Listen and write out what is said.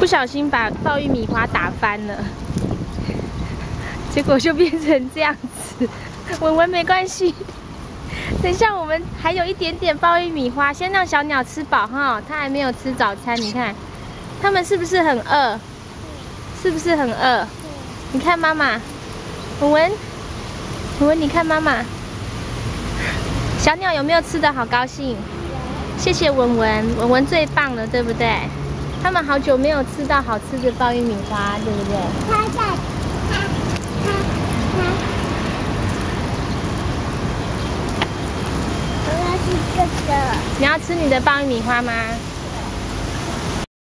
不小心把爆玉米花打翻了，结果就变成这样子。文文没关系，等一下我们还有一点点爆玉米花，先让小鸟吃饱哈，它还没有吃早餐，你看，它们是不是很饿？是不是很饿？你看妈妈，文文，你看妈妈，小鸟有没有吃得好高兴？谢谢文文，文文最棒了，对不对？他们好久没有吃到好吃的爆玉米花，对不对？ 我要吃这个。 你要吃你的爆玉米花吗？